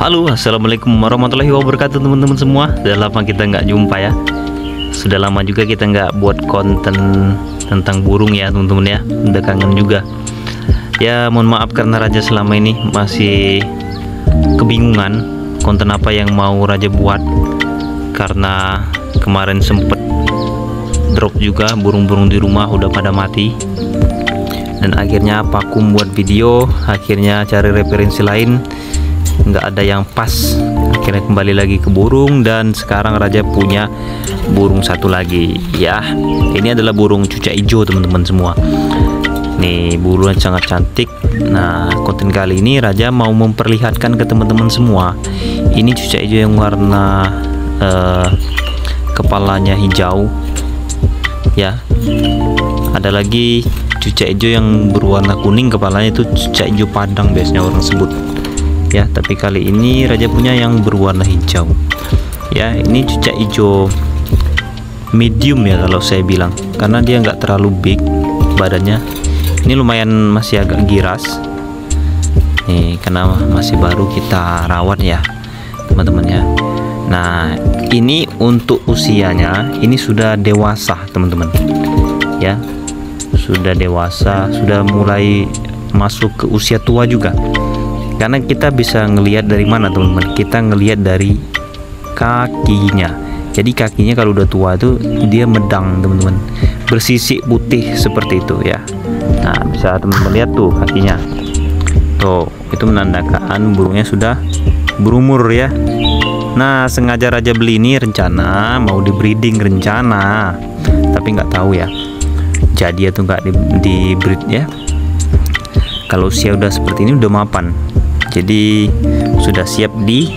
Halo, assalamualaikum warahmatullahi wabarakatuh teman-teman semua. Sudah lama kita nggak jumpa ya. Sudah lama juga kita nggak buat konten tentang burung ya teman-teman ya. Udah kangen juga. Ya mohon maaf karena Raja selama ini masih kebingungan konten apa yang mau Raja buat, karena kemarin sempet drop juga burung-burung di rumah udah pada mati. Dan akhirnya vakum buat video, akhirnya cari referensi lain, nggak ada yang pas, akhirnya kembali lagi ke burung. Dan sekarang Raja punya burung satu lagi ya. Ini adalah burung cucak hijau teman-teman semua. Nih burungnya sangat cantik. Nah konten kali ini Raja mau memperlihatkan ke teman-teman semua, ini cucak hijau yang warna kepalanya hijau ya. Ada lagi cucak hijau yang berwarna kuning, kepalanya itu cucak hijau padang biasanya orang sebut ya, tapi kali ini Raja punya yang berwarna hijau ya. Ini cucak hijau medium ya kalau saya bilang, karena dia nggak terlalu big badannya. Ini lumayan masih agak giras nih, karena masih baru kita rawat ya teman-teman ya. Nah ini untuk usianya ini sudah dewasa teman-teman ya, sudah dewasa, sudah mulai masuk ke usia tua juga. Karena kita bisa ngelihat dari mana teman-teman, kita ngelihat dari kakinya. Jadi kakinya kalau udah tua tuh dia medang teman-teman, bersisik putih seperti itu ya. Nah bisa teman-teman lihat tuh kakinya tuh, itu menandakan burungnya sudah berumur ya. Nah sengaja Raja beli ini rencana mau di breeding rencana, tapi nggak tahu ya jadi atau nggak di breed ya. Kalau usia udah seperti ini udah mapan, jadi sudah siap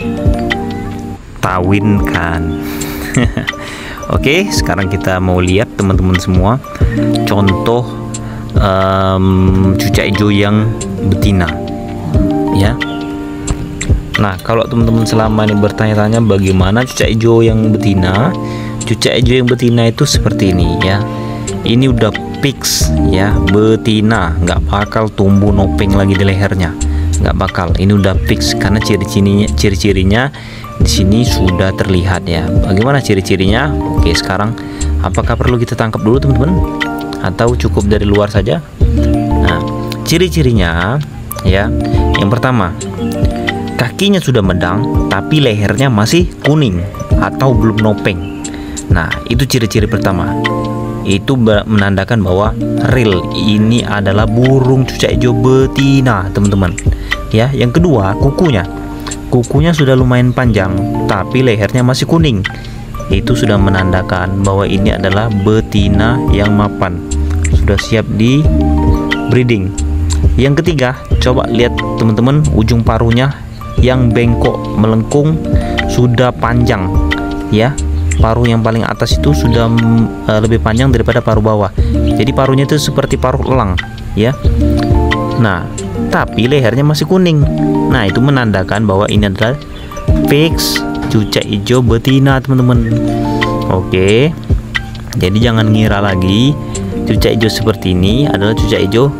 ditawinkan. Oke, sekarang kita mau lihat teman-teman semua contoh cucak hijau yang betina ya. Nah kalau teman-teman selama ini bertanya-tanya bagaimana cucak hijau yang betina, cucak hijau yang betina itu seperti ini ya. Ini udah fix ya, betina, nggak bakal tumbuh nopeng lagi di lehernya, nggak bakal. Ini udah fix karena ciri-cirinya di sini sudah terlihat ya. Bagaimana ciri-cirinya? Oke, sekarang apakah perlu kita tangkap dulu teman-teman atau cukup dari luar saja? Nah ciri-cirinya ya, yang pertama kakinya sudah medang tapi lehernya masih kuning atau belum nopeng. Nah itu ciri-ciri pertama, itu menandakan bahwa real ini adalah burung cucak hijau betina teman-teman ya. Yang kedua kukunya sudah lumayan panjang tapi lehernya masih kuning, itu sudah menandakan bahwa ini adalah betina yang mapan, sudah siap di breeding. Yang ketiga, coba lihat teman-teman ujung paruhnya yang bengkok melengkung, sudah panjang ya. Paruh yang paling atas itu sudah lebih panjang daripada paruh bawah, jadi paruhnya itu seperti paruh elang ya. Nah tapi lehernya masih kuning, nah itu menandakan bahwa ini adalah fix cucak hijau betina teman-teman. Oke, jadi jangan ngira lagi cucak hijau seperti ini adalah cucak hijau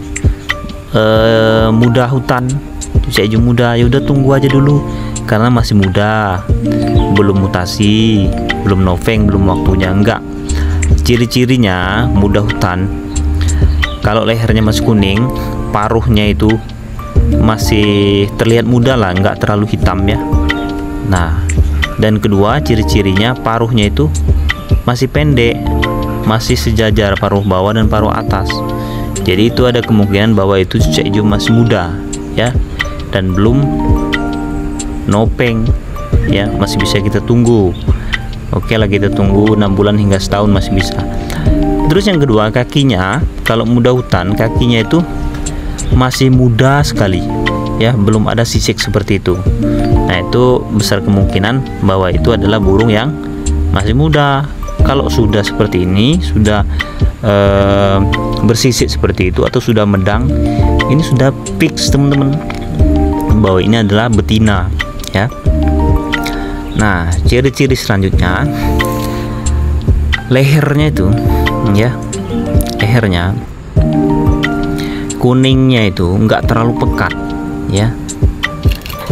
muda hutan, cucak hijau muda. Ya udah tunggu aja dulu karena masih muda, belum mutasi, belum noveng, belum waktunya. Enggak, ciri-cirinya muda hutan kalau lehernya masih kuning, paruhnya itu masih terlihat muda lah, nggak terlalu hitam ya. Nah dan kedua ciri-cirinya paruhnya itu masih pendek, masih sejajar paruh bawah dan paruh atas. Jadi itu ada kemungkinan bahwa itu cucak hijau masih muda ya, dan belum nopeng ya, masih bisa kita tunggu. Oke lah, kita tunggu 6 bulan hingga setahun masih bisa. Terus yang kedua kakinya, kalau muda hutan kakinya itu masih muda sekali ya, belum ada sisik seperti itu. Nah itu besar kemungkinan bahwa itu adalah burung yang masih muda. Kalau sudah seperti ini, sudah bersisik seperti itu atau sudah medang, ini sudah fix teman-teman bahwa ini adalah betina ya. Nah ciri-ciri selanjutnya, lehernya itu ya, lehernya kuningnya itu enggak terlalu pekat ya.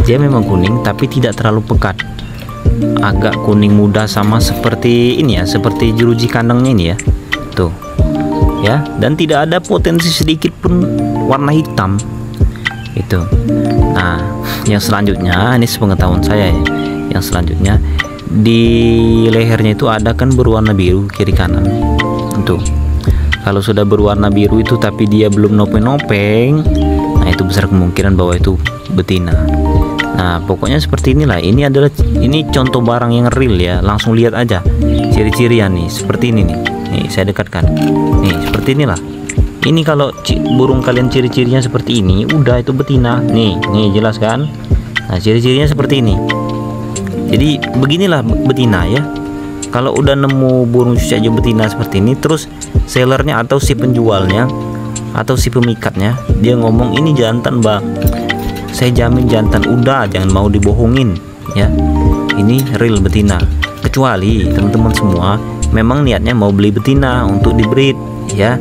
Dia memang kuning tapi tidak terlalu pekat, agak kuning muda, sama seperti ini ya, seperti jeruji kandangnya ini ya, tuh ya. Dan tidak ada potensi sedikit pun warna hitam itu. Nah, yang selanjutnya ini sepengetahuan saya ya, yang selanjutnya di lehernya itu ada kan berwarna biru kiri kanan tuh. Kalau sudah berwarna biru itu tapi dia belum nopeng-nopeng, nah itu besar kemungkinan bahwa itu betina. Nah, pokoknya seperti inilah. Ini contoh barang yang real ya. Langsung lihat aja ciri-cirian nih, seperti ini nih. Nih, saya dekatkan. Nih, seperti inilah. Ini kalau burung kalian ciri-cirinya seperti ini, udah itu betina. Nih jelas kan? Nah, ciri-cirinya seperti ini. Jadi beginilah betina ya. Kalau udah nemu burung cucai hijau betina seperti ini, terus sellernya atau si penjualnya atau si pemikatnya dia ngomong ini jantan bang, saya jamin jantan, udah jangan mau dibohongin ya, ini real betina. Kecuali teman-teman semua memang niatnya mau beli betina untuk dibreed ya.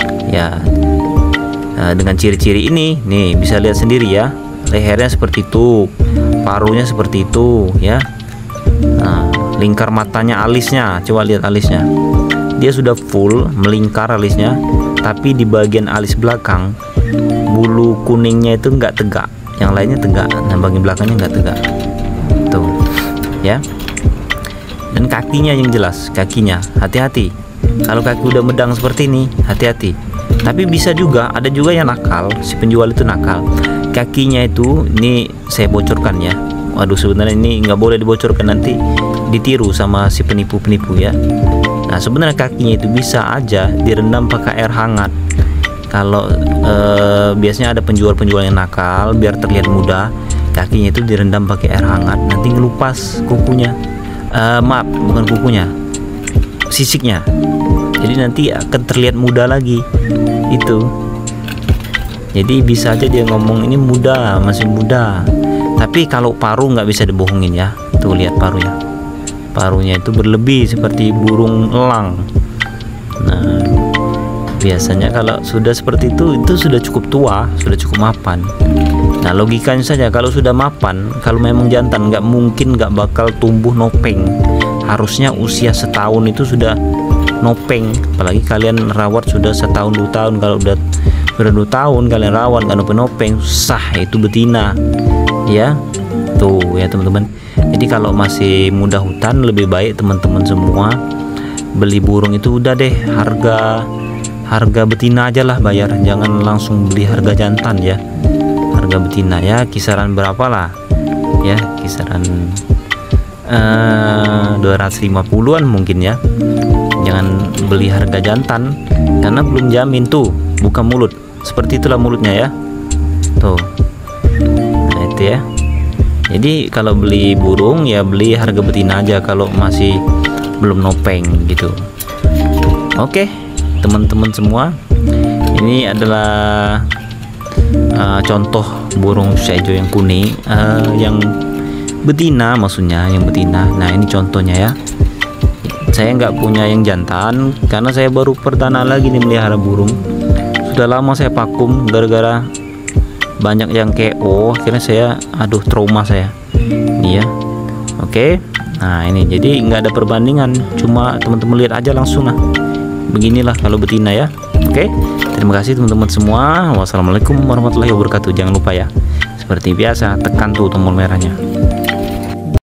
Dengan ciri-ciri ini nih bisa lihat sendiri ya, lehernya seperti itu, paruhnya seperti itu ya. Nah, lingkar matanya, alisnya, coba lihat alisnya, dia sudah full melingkar alisnya, tapi di bagian alis belakang bulu kuningnya itu enggak tegak, yang lainnya tegak, nah bagian belakangnya enggak tegak tuh ya. Dan kakinya yang jelas, kakinya hati-hati, kalau kaki udah medang seperti ini hati-hati. Tapi bisa juga, ada juga yang nakal, si penjual itu nakal, kakinya itu, ini saya bocorkan ya, waduh sebenarnya ini nggak boleh dibocorkan, nanti ditiru sama si penipu-penipu ya. Nah, sebenarnya kakinya itu bisa aja direndam pakai air hangat. Kalau biasanya ada penjual-penjual yang nakal, biar terlihat muda, kakinya itu direndam pakai air hangat, nanti ngelupas kukunya, maaf bukan kukunya, sisiknya, jadi nanti akan terlihat muda lagi itu. Jadi bisa aja dia ngomong ini muda, masih muda. Tapi kalau paruh nggak bisa dibohongin ya, tuh lihat paruhnya itu berlebih seperti burung elang. Nah, biasanya kalau sudah seperti itu sudah cukup tua, sudah cukup mapan. Nah, logikanya saja kalau sudah mapan, kalau memang jantan nggak mungkin nggak bakal tumbuh nopeng. Harusnya usia setahun itu sudah nopeng. Apalagi kalian rawat sudah setahun 2 tahun. Kalau udah 2 tahun kalian rawat nggak nopeng, sah itu betina ya. Tuh ya teman-teman. Jadi kalau masih muda hutan, lebih baik teman-teman semua beli burung itu udah deh harga betina aja lah bayar, jangan langsung beli harga jantan ya. Harga betina ya kisaran berapa lah ya, kisaran 250-an mungkin ya. Jangan beli harga jantan karena belum jamin. Tuh buka mulut, seperti itulah mulutnya ya tuh. Nah itu ya. Jadi kalau beli burung ya beli harga betina aja kalau masih belum nopeng gitu. Oke teman-teman semua, ini adalah contoh burung cucai hijau yang kuning, yang betina maksudnya, yang betina. Nah ini contohnya ya. Saya nggak punya yang jantan karena saya baru perdana lagi nih melihara burung. Sudah lama saya vakum gara-gara banyak yang KO, akhirnya saya trauma saya ini ya. Oke, nah ini jadi nggak ada perbandingan, cuma teman-teman lihat aja langsung. Nah beginilah kalau betina ya. Oke, terima kasih teman-teman semua. Wassalamualaikum warahmatullahi wabarakatuh. Jangan lupa ya, seperti biasa tekan tuh tombol merahnya.